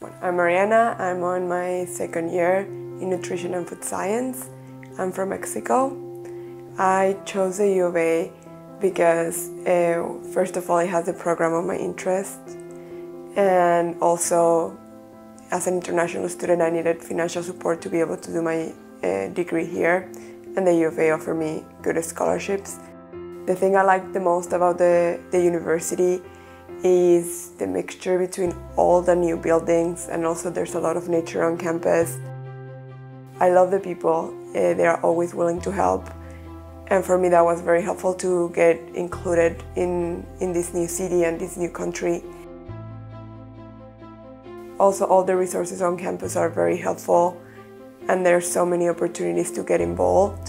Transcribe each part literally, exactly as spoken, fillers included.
I'm Mariana. I'm on my second year in Nutrition and Food Science. I'm from Mexico. I chose the U of A because, uh, first of all, it has a program of my interest, and also, as an international student, I needed financial support to be able to do my uh, degree here, and the U of A offered me good scholarships. The thing I like the most about the, the university is the mixture between all the new buildings, and also there's a lot of nature on campus. I love the people. Uh, they are always willing to help. And for me, that was very helpful to get included in, in this new city and this new country. Also, all the resources on campus are very helpful, and there's so many opportunities to get involved.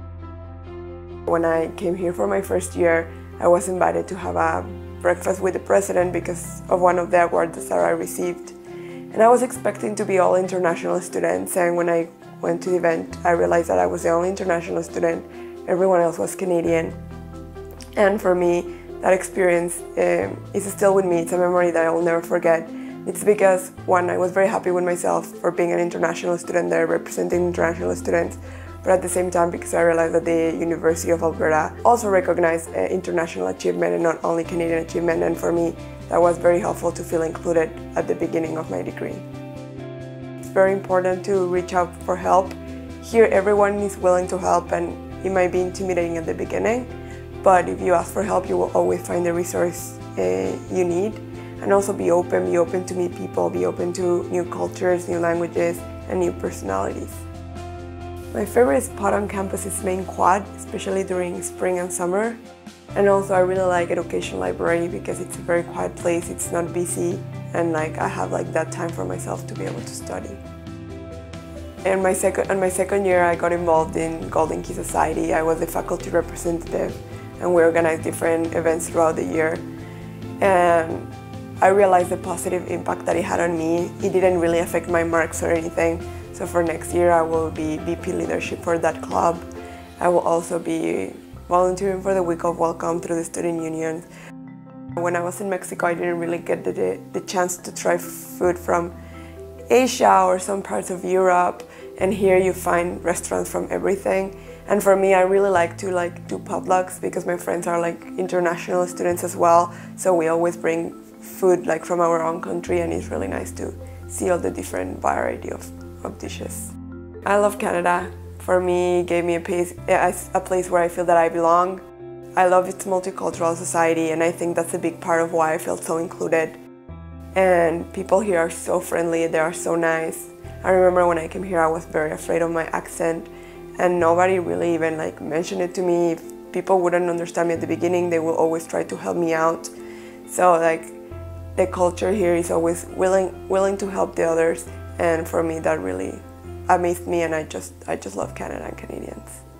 When I came here for my first year, I was invited to have a breakfast with the president because of one of the awards that I received. And I was expecting to be all international students, and when I went to the event, I realized that I was the only international student. Everyone else was Canadian. And for me, that experience um, is still with me. It's a memory that I will never forget. It's because, one, I was very happy with myself for being an international student there, representing international students, but at the same time because I realized that the University of Alberta also recognized uh, international achievement and not only Canadian achievement, and for me, that was very helpful to feel included at the beginning of my degree. It's very important to reach out for help. Here, everyone is willing to help, and it might be intimidating at the beginning, but if you ask for help, you will always find the resource uh, you need. And also be open, be open to meet people, be open to new cultures, new languages, and new personalities. My favorite spot on campus is Main Quad, especially during spring and summer. And also I really like Education Library because it's a very quiet place, it's not busy, and like I have like that time for myself to be able to study. And my second, on my second year, I got involved in Golden Key Society. I was a faculty representative, and we organized different events throughout the year. And I realized the positive impact that it had on me. It didn't really affect my marks or anything. So for next year, I will be V P leadership for that club. I will also be volunteering for the Week of Welcome through the student unions. When I was in Mexico, I didn't really get the, the chance to try food from Asia or some parts of Europe, and here you find restaurants from everything. And for me, I really like to like do potlucks because my friends are like international students as well, so we always bring food like from our own country, and it's really nice to see all the different variety of, of dishes. I love Canada. For me, it gave me a place, a place where I feel that I belong. I love its multicultural society, and I think that's a big part of why I feel so included. And people here are so friendly, they are so nice. I remember when I came here, I was very afraid of my accent, and nobody really even like mentioned it to me. If people wouldn't understand me at the beginning, they will always try to help me out. So like, the culture here is always willing willing to help the others, and for me that really amazed me, and I just I just love Canada and Canadians.